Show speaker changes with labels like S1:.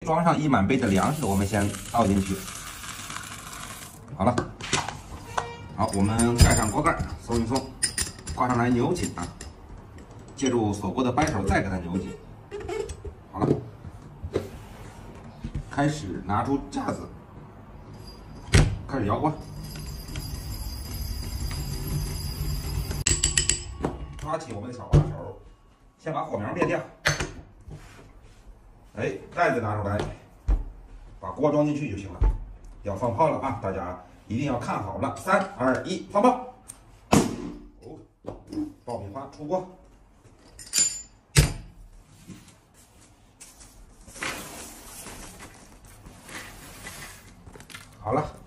S1: 装上1满杯的粮食，我们先倒进去。好了，好，我们盖上锅盖，松一松，挂上来扭紧啊，借助锁锅的扳手再给它扭紧。好了，开始拿出架子，开始摇锅。 抓起我们的小把手，先把火苗灭掉。哎，盖子拿出来，把锅装进去就行了。要放炮了啊！大家一定要看好了。3、2、1，放炮！哦，爆米花出锅。好了，